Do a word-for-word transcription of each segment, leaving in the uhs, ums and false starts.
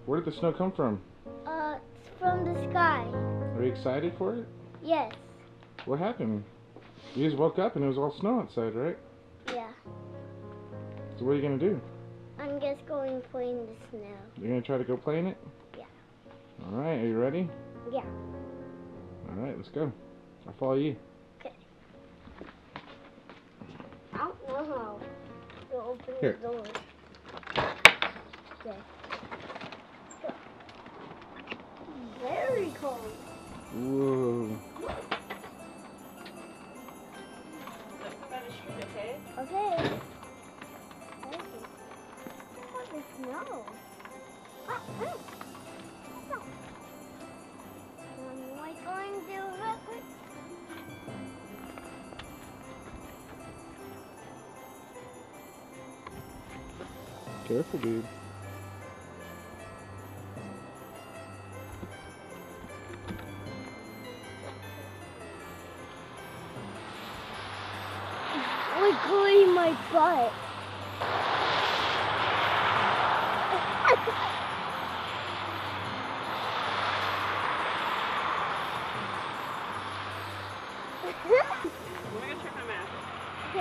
Where did the snow come from? Uh, it's from the sky. Are you excited for it? Yes. What happened? You just woke up and it was all snow outside, right? Yeah. So what are you going to do? I'm just going to play in the snow. You're going to try to go play in it? Yeah. Alright, are you ready? Yeah. Alright, let's go. I'll follow you. Okay. I don't know how to open Here. the door. Okay. Go. Very cold. Whoa. Okay. Okay. What the snow? Ah, ah. No. Am I going to help it? Careful, dude. Wiggling my butt. Let me go check my map. Okay.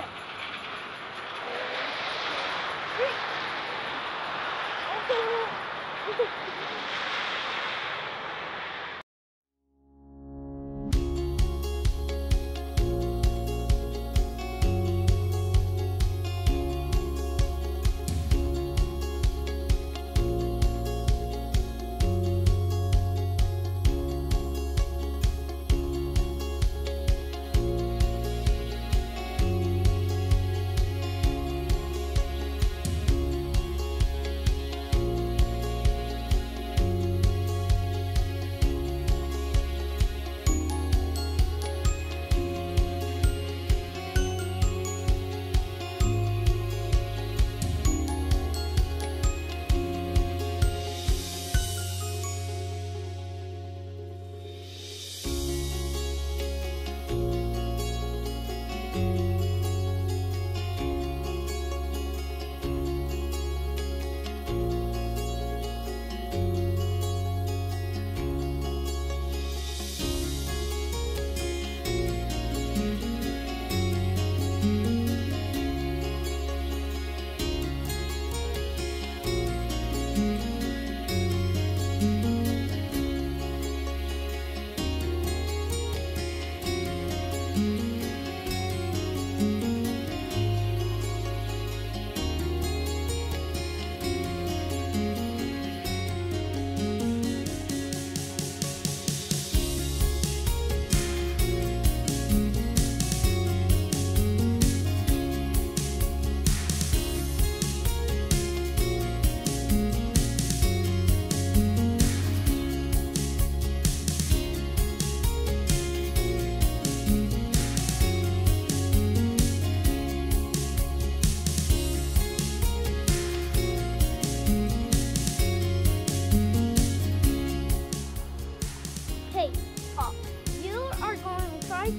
Hey, uh, you are going to try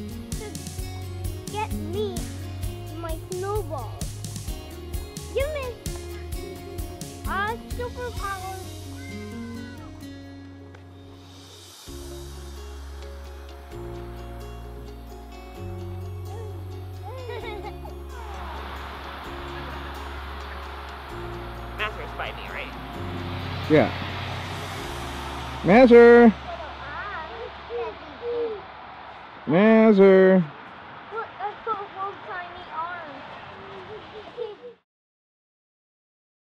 to get me my snowballs. Give me a superpower. Mazur's by me, right? Yeah. Mazur! Mazur!